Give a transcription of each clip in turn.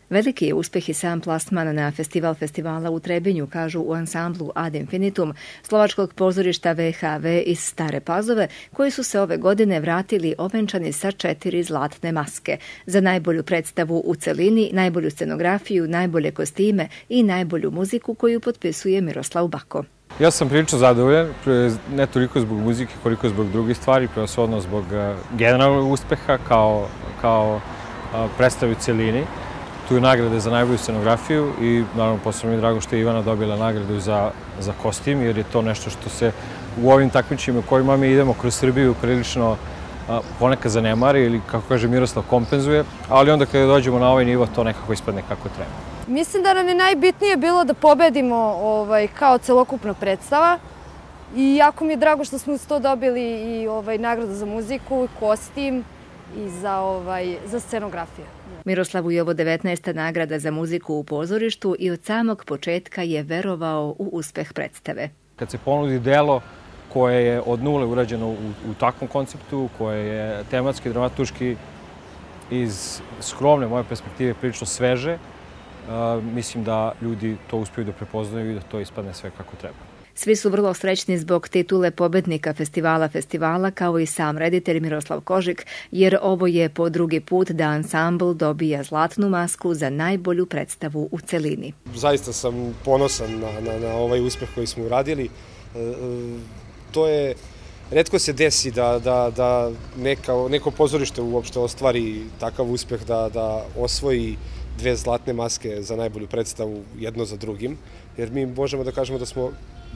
Veliki je uspeh i sam plasman na festivala u Trebinju, kažu u ansamblu Ad Infinitum slovačkog pozorišta VHV iz Stare Pazove, koji su se ove godine vratili ovenčani sa 4 zlatne maske za najbolju predstavu u celini, najbolju scenografiju, najbolje kostime i najbolju muziku koju potpisuje Miroslav Bako. Ja sam prilično zadovoljan, ne toliko zbog muzike, koliko zbog drugih stvari, prevashodno zbog generalnog uspeha kao predstavi u celini. Tu je nagrade za najbolju scenografiju i naravno posebno mi je drago što je Ivana dobila nagradu za kostim, jer je to nešto što se u ovim takmičima u kojima mi idemo kroz Srbiju prilično ponekad zanemari ili, kako kaže Miroslav, kompenzuje, ali onda kada dođemo na ovaj nivo to nekako ispadne kako treba. Mislim da nam je najbitnije bilo da pobedimo kao celokupna predstava i jako mi je drago što smo uz to dobili i nagradu za muziku, kostim i za scenografiju. Miroslavu je ovo 19. nagrada za muziku u pozorištu i od samog početka je verovao u uspeh predstave. Kad se ponudi delo koje je od nule urađeno u takvom konceptu, koje je tematski, dramaturški iz skromne moje perspektive prilično sveže, mislim da ljudi to uspiju da prepoznaju i da to ispadne sve kako treba. Svi su vrlo srećni zbog titule pobednika festivala, kao i sam reditelj Miroslav Kožik, jer ovo je po drugi put da ansambl dobija zlatnu masku za najbolju predstavu u celini. Zaista sam ponosan na ovaj uspeh koji smo uradili. To je, retko se desi da neko pozorište uopšte ostvari takav uspeh da osvoji 2 zlatne maske za najbolju predstavu jedno za drugim, jer mi možemo da kažemo da smo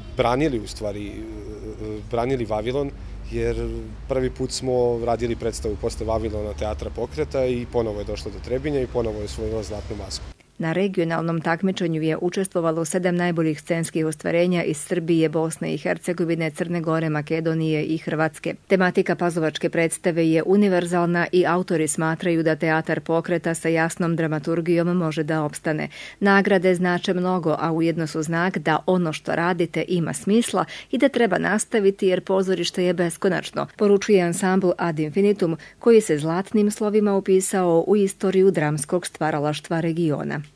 branili Vavilon, jer prvi put smo radili predstavu posle Vavilona Teatra Pokreta i ponovo je došlo do Trebinja i ponovo je osvojila zlatnu masku. Na regionalnom takmičenju je učestvovalo 7 najboljih scenskih ostvarenja iz Srbije, Bosne i Hercegovine, Crne Gore, Makedonije i Hrvatske. Tematika pazovačke predstave je univerzalna i autori smatraju da Teatar Pokreta sa jasnom dramaturgijom može da opstane. Nagrade znače mnogo, a ujedno su znak da ono što radite ima smisla i da treba nastaviti jer pozorište je beskonačno, poručuje ansambl Ad Infinitum, koji se zlatnim slovima upisao u istoriju dramskog stvaralaštva regiona.